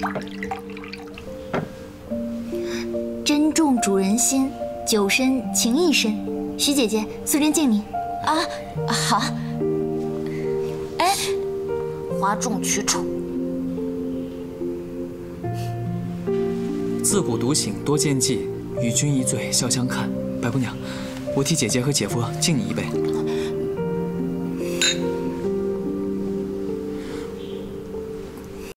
珍重主人心，酒深情意深。徐姐姐，素贞敬你。 啊，好。哎，哗众取宠。 自古独醒多见迹，与君一醉笑相看。白姑娘，我替姐姐和姐夫敬你一杯。